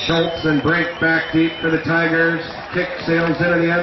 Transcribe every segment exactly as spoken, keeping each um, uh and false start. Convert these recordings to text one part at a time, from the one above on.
Schultz and break back deep for the Tigers. Kick sails into the end.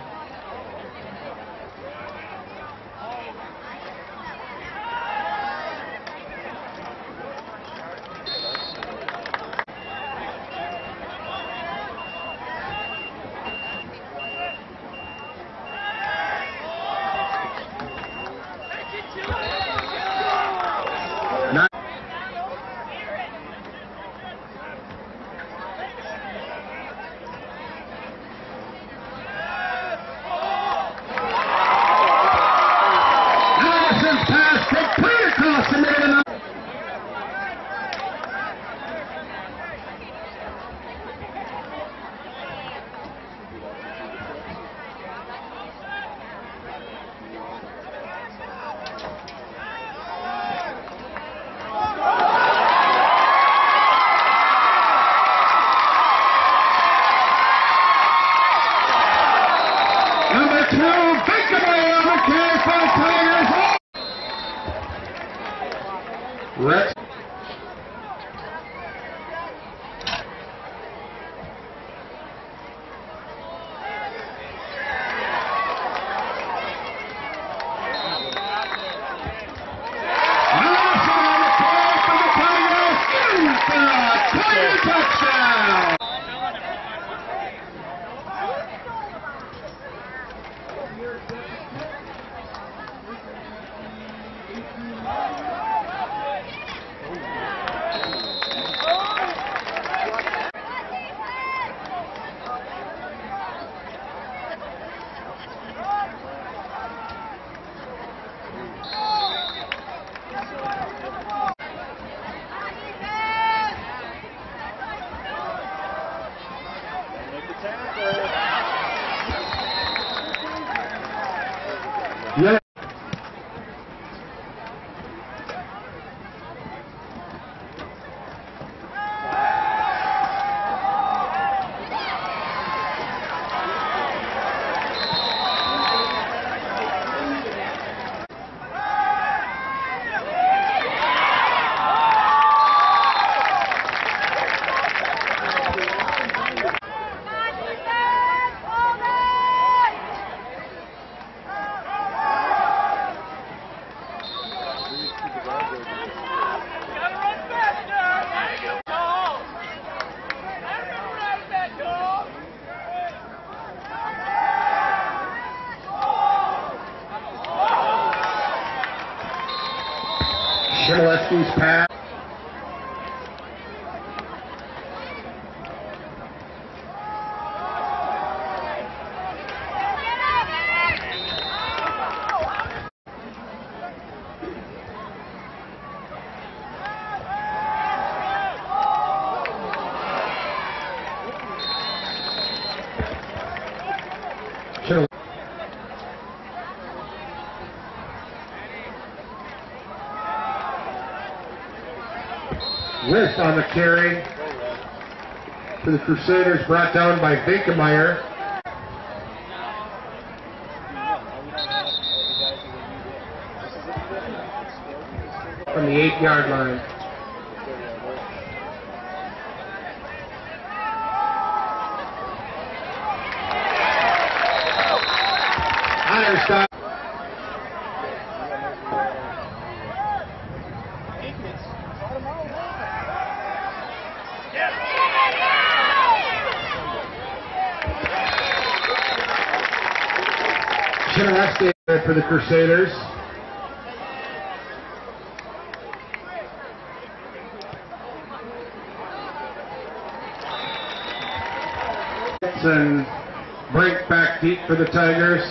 Rex. Touchdown! Yeah. Shimoleski's pass. Shimoleski. List on the carry for the Crusaders, brought down by Vinkemeyer. From the eight-yard line. Hunter stop. Shimoleski for the Crusaders. And break back deep for the Tigers.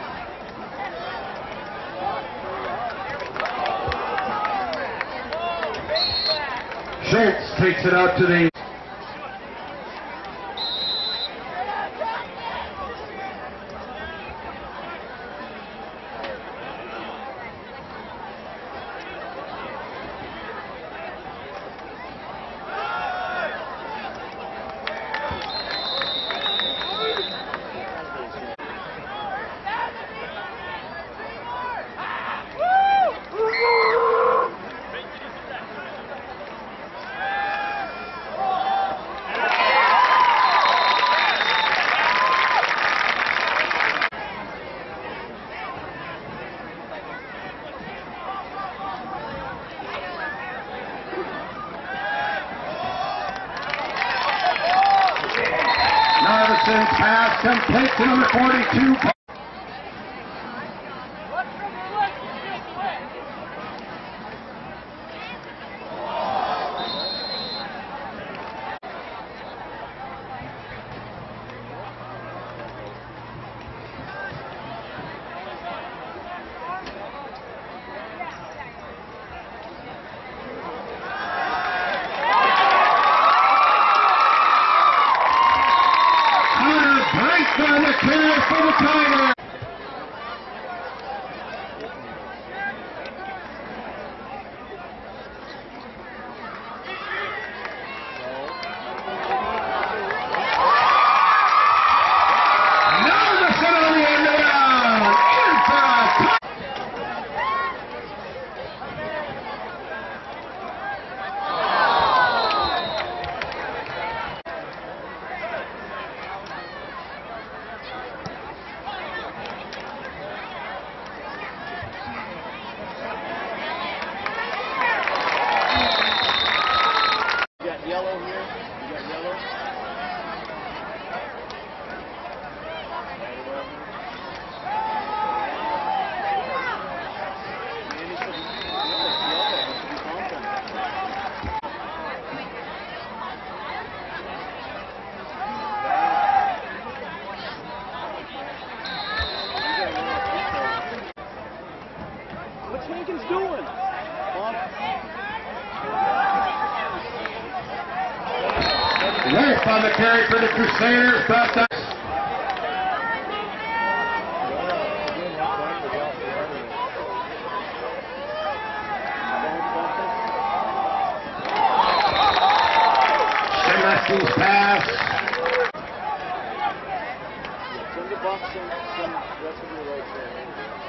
Schultz takes it out to the Iverson's pass complete to number forty-two. On the carry for the Tigers. Nervison on the end around. Inside. What's Hankins doing? Wolf on the carry for the Crusaders. Brought down. Shemesky's pass. Send the Bucks and some rest of your right there.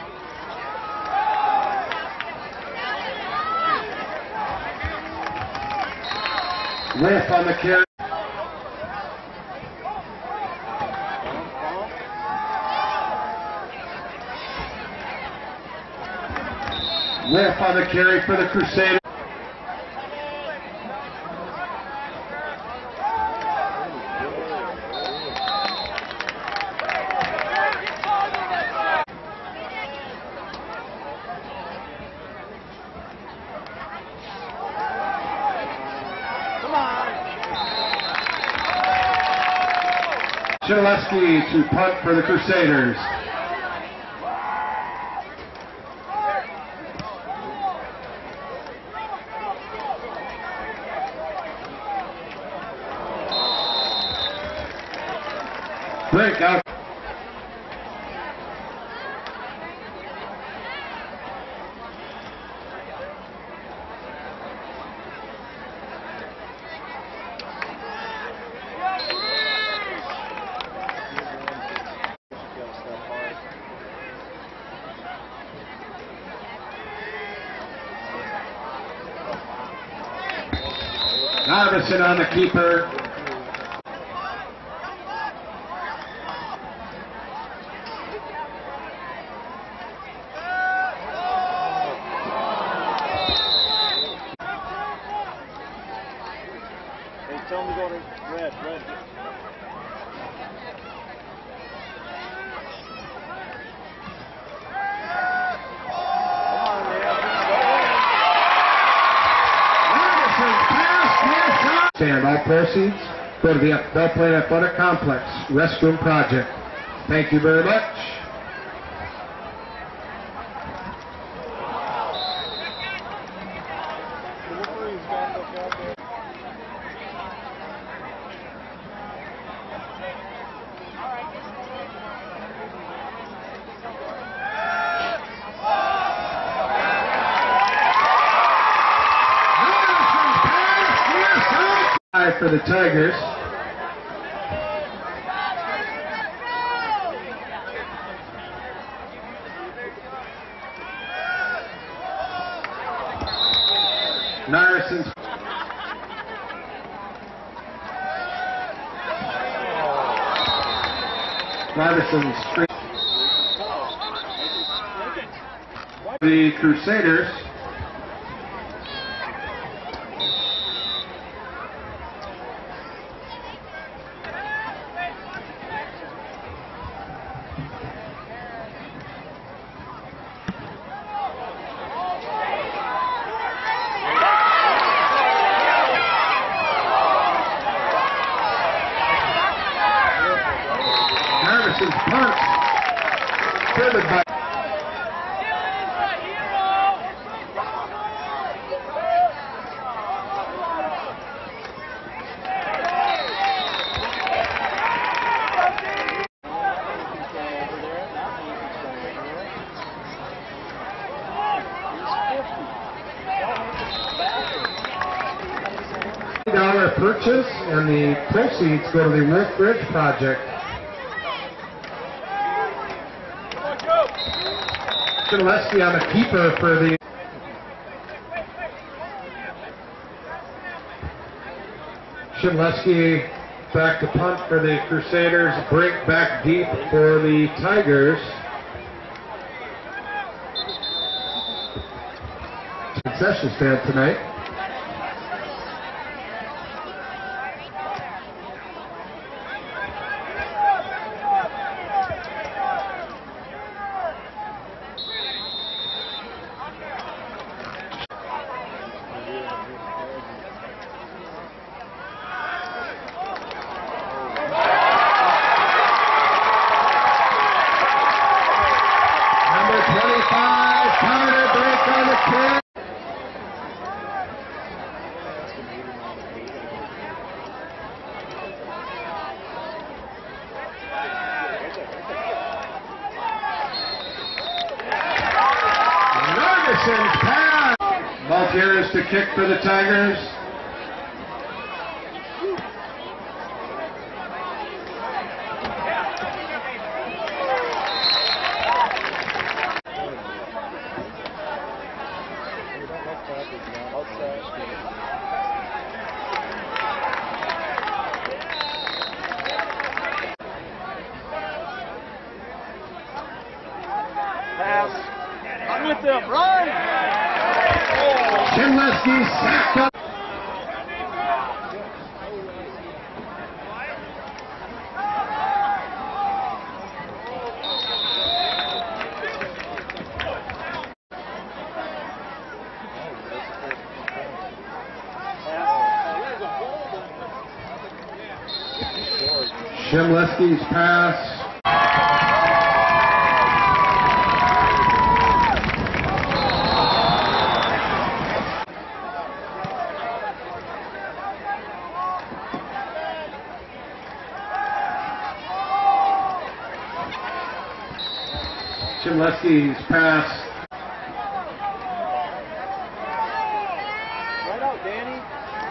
Wolf on the carry. Wolf on the carry for the Crusaders. Shilesky to punt for the Crusaders. Break out. Iverson on the keeper. Hey, tell him to go to red, red. And all proceeds go to the Belle Plaine Athletic Complex Restroom Project. Thank you very much. For the Tigers. Narson's Narson's street. The Crusaders. a purchase, and the proceeds go to the Wolf Bridge project. Shaleski on the keeper for the Shaleski back to punt for the Crusaders. Break back deep for the Tigers. Concession stand tonight. Pass. Maltieres to kick for the Tigers. Pass. I'm with them. Run! Shaleski sacked up. Shaleski's pass. Shaleski's pass. Right out, Danny.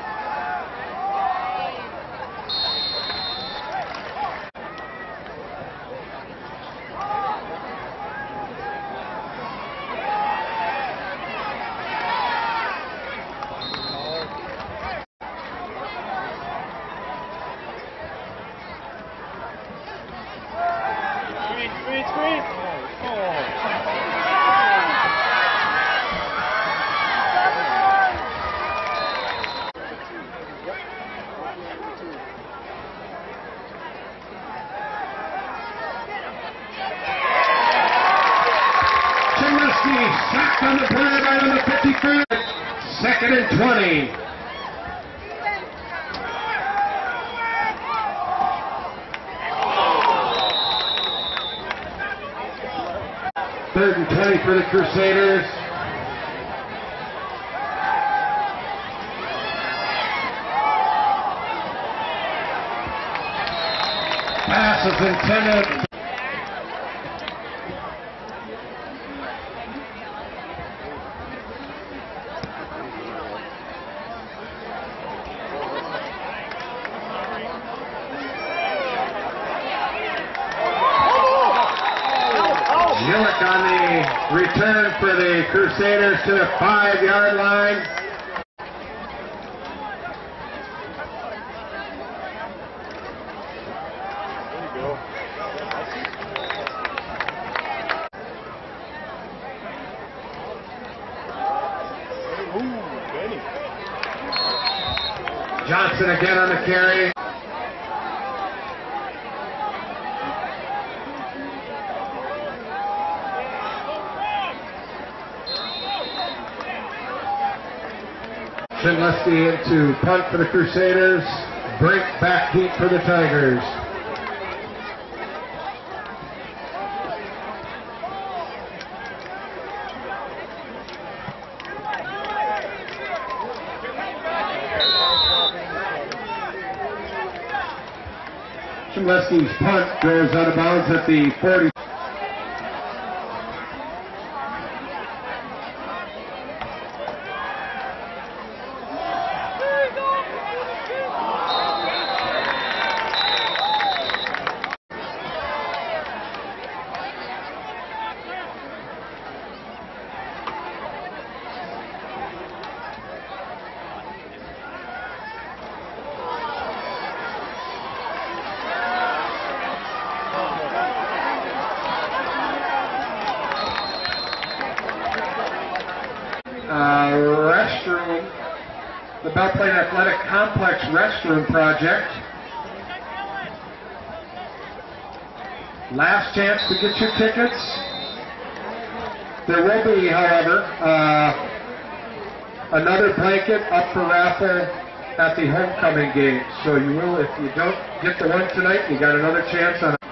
Screen, screen, screen. Shaleski sacked on the play by number fifty-three. Second and twenty. Third and twenty for the Crusaders. Pass is intended. Gillick on the return for the Crusaders to the five-yard line. There you go. Ooh, Benny. Johnson again on the carry. Shaleski into punt for the Crusaders. Break back deep for the Tigers. Shaleski's punt goes out of bounds at the forty. uh, restroom, the Belle Plaine Athletic Complex restroom project. Last chance to get your tickets. There will be, however, uh, another blanket up for raffle at the homecoming game. So you will, if you don't get the one tonight, you got another chance on.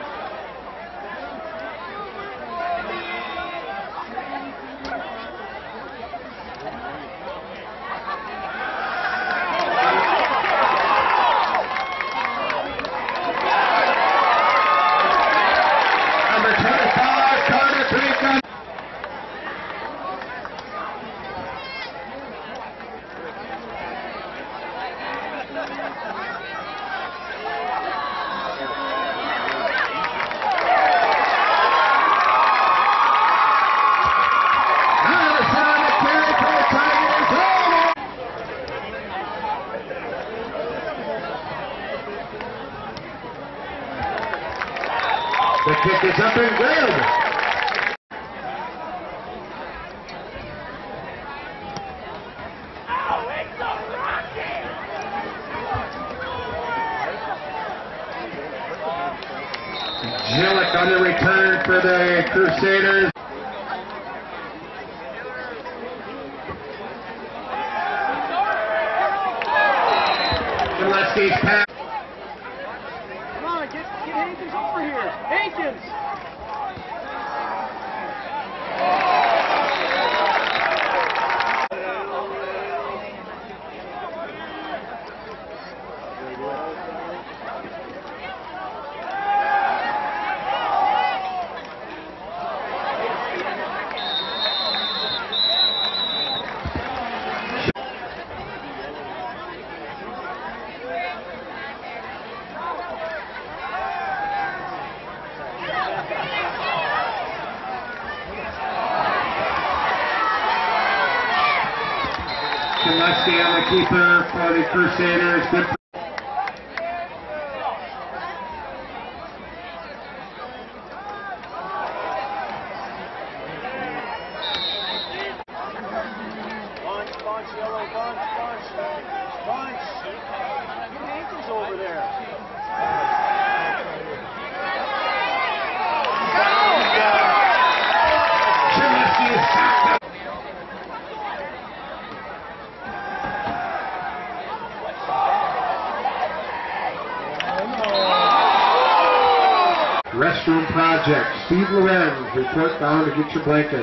The kick is up and good. Gillick on the return for the Crusaders. Gillespie's pass. Come on, get, get Hankins over here. Hankins! Gillespie on the keeper for the Crusaders. Good. Bunch, bunch, yellow, bunch, bunch, bunch. Get Hankins over there. Gillespie is sacked up. Restroom project. Steve Lorenz, report down to get your blanket.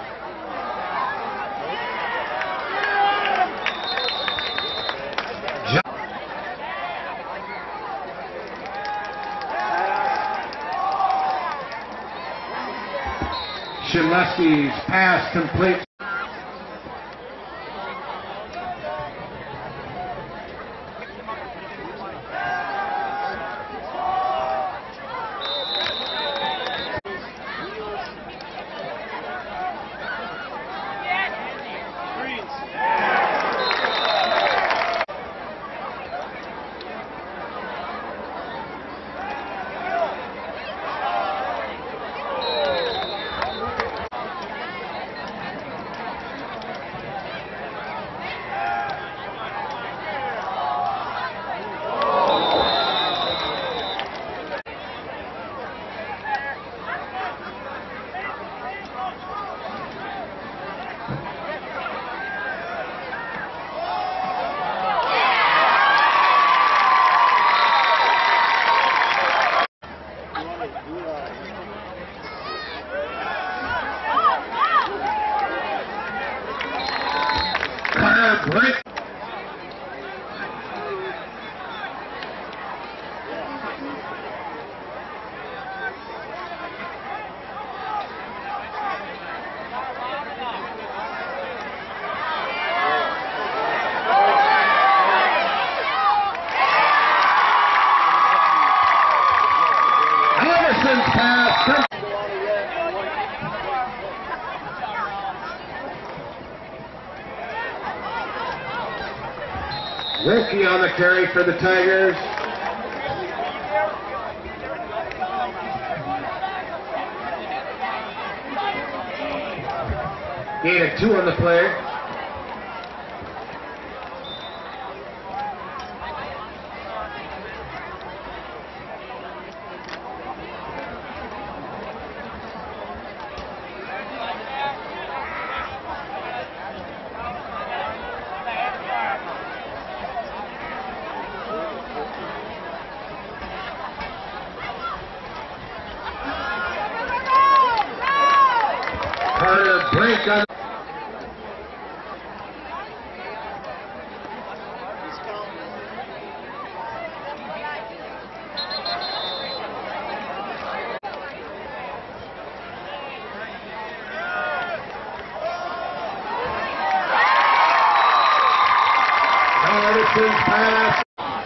Gillespie's pass complete. Break. Anderson's pass. Wilkie on the carry for the Tigers. Gain of two on the play. Iverson's pass.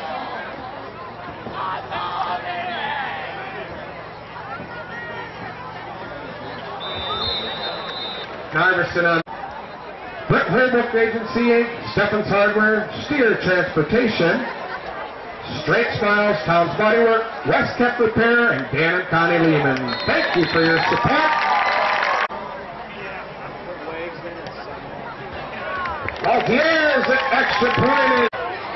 Iverson on Brett Holbrook Agency Incorporated, Steffens Hardware, Steer Transportation, Straight Smiles, Tom's Body Work, West Kept Repair, and Dan and Connie Lehman. Thank you for your support. Altier's an extra point.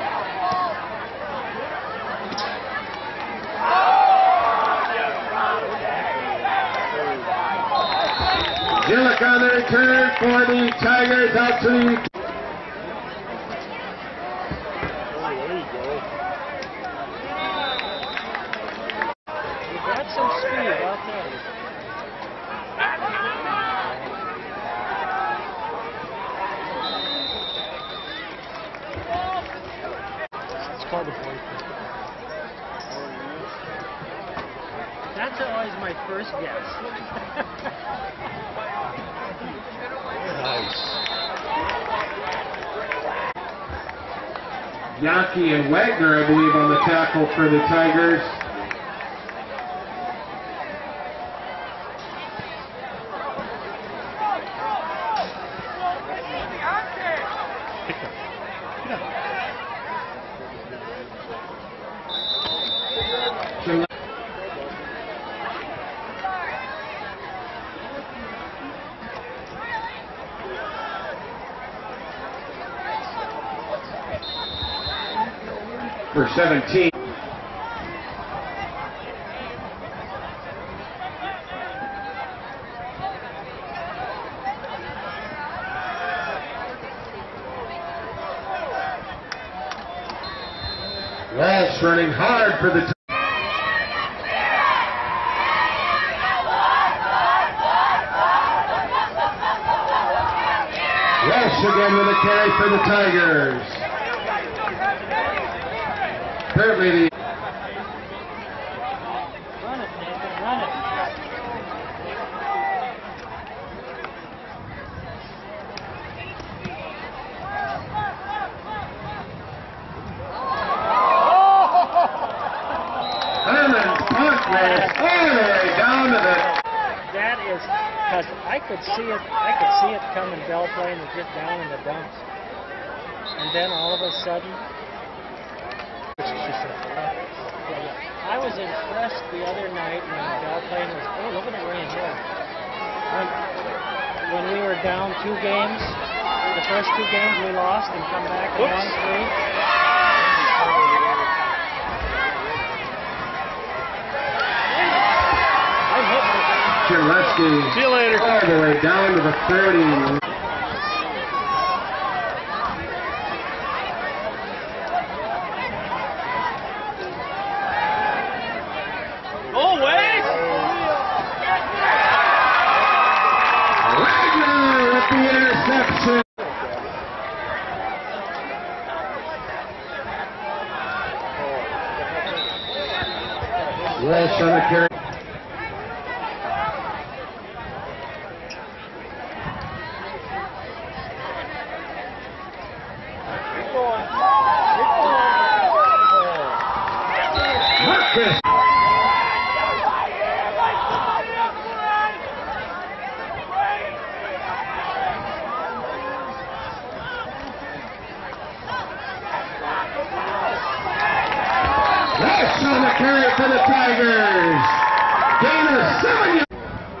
Gillick on the return for the Tigers out to the... There you go. You got some speed out there. It's called a boyfriend. That's always my first guess. Nice. Yankee and Wagner, I believe, on the tackle for the Tigers. For seventeen. Walsh running hard for the... Walsh again with a carry for the Tigers. Apparently the... Run it, Nathan, run it. Herman's punt was all the way down to the... That is, because I could see it, I could see it coming, Bell playing to get down in the dumps. And then all of a sudden, I was impressed the other night when Bell playing was, oh, look at the rain here. When, when we were down two games, the first two games we lost and come back and won three. I hit it. Gillespie. See you later. All the way down to the thirty. Oh, wait! Wagner with the interception. Walsh on the carry. Marcus. Walsh on the carry for the Tigers. Gain of seven yards.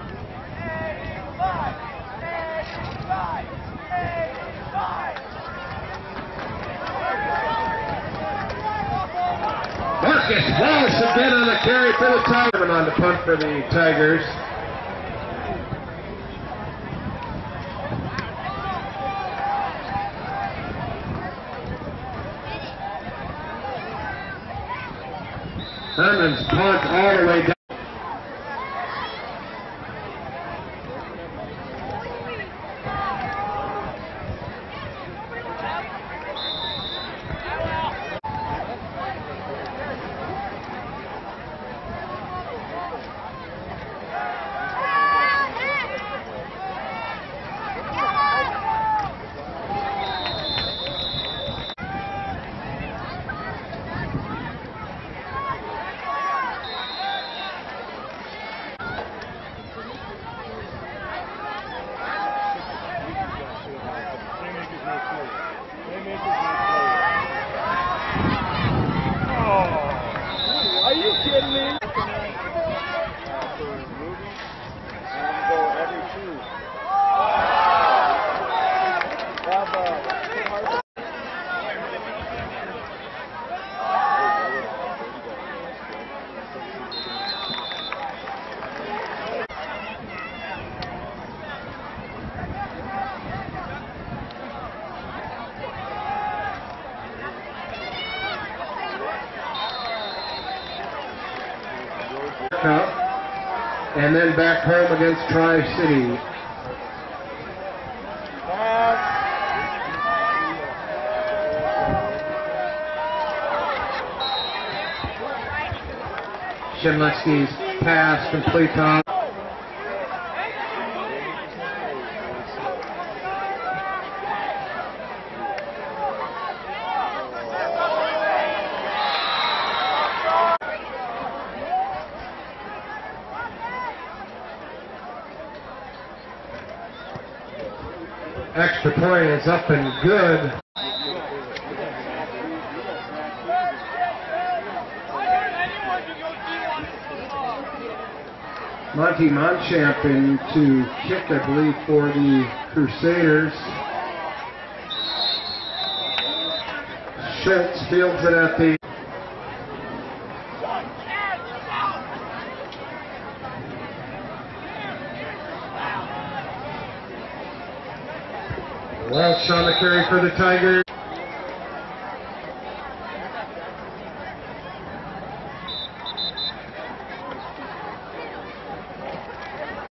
Marcus Walsh again on the carry for the Tigers. On the punt for the Tigers. Herman's punt all the way down. Cup, and then back home against Tri-City. Shimletsky's pass complete on. Extra point is up and good. Monty Monchamp in to kick, I believe, for the Crusaders. Schultz fields it at the Welch on the carry for the Tigers.